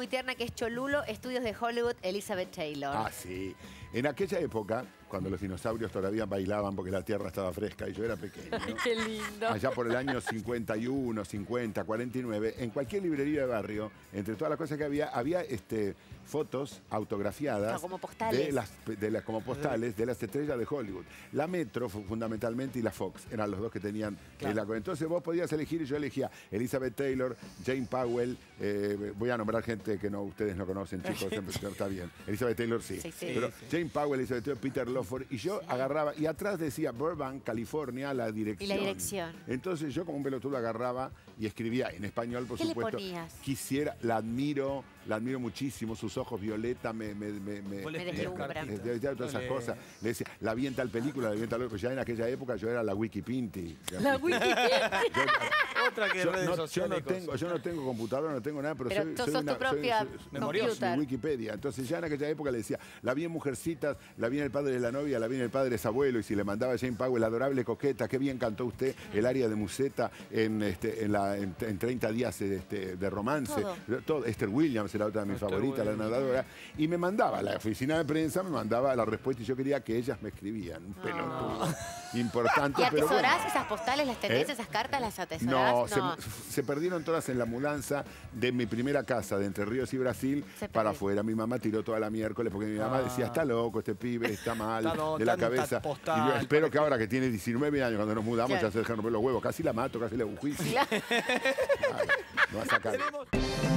muy tierna que es Cholulo, Estudios de Hollywood, Elizabeth Taylor. Ah, sí. En aquella época, cuando los dinosaurios todavía bailaban porque la tierra estaba fresca y yo era pequeño, Qué lindo. allá por el año 51, 50, 49, en cualquier librería de barrio, entre todas las cosas que había fotos autografiadas como postales. como postales de las estrellas de Hollywood. La Metro, fundamentalmente, y la Fox eran los dos que tenían. Entonces vos podías elegir y yo elegía Elizabeth Taylor, Jane Powell, voy a nombrar gente que ustedes no conocen, chicos, está bien. Elizabeth Taylor sí. Pero Jane Powell, Elizabeth Taylor, Peter Lawford, y yo agarraba, y atrás decía Burbank, California, la dirección. Y la dirección. Entonces yo como un pelotudo agarraba y escribía en español, por supuesto. ¿Qué le ponías? Quisiera, la admiro muchísimo, sus ojos violeta me deslumbran. todas esas cosas. Le decía, la vi en tal película, la vi en tal otra. Ya en aquella época yo era la Wikipinti. La Wikipinti. Otra que redes sociales. Yo no tengo computadora, no tengo nada, pero sos tu propia computer. Wikipedia. Entonces ya en aquella época le decía, la vi en Mujercitas, la vi en El padre de la novia, la vi en El padre es abuelo, y si le mandaba a Jane Powell, la adorable coqueta, qué bien cantó usted el aria de Musetta en 30 días de romance. Todo. Esther Williams era otra de mis favoritas, la nadadora. Y me mandaba, la oficina de prensa me mandaba la respuesta y yo quería que ellas me escribían. Un pelotudo. Importante, ¿Y pero atesorás bueno. esas postales, las tenés, esas cartas, las atesorás? No, se perdieron todas en la mudanza de mi primera casa de Entre Ríos y Brasil para afuera. Mi mamá tiró toda la miércoles porque mi mamá decía, está loco este pibe, está mal de la cabeza. Y yo espero que ahora que tiene 19 años, cuando nos mudamos, ya se dejan romper los huevos. Casi la mato, casi le hago un juicio. No va a sacar.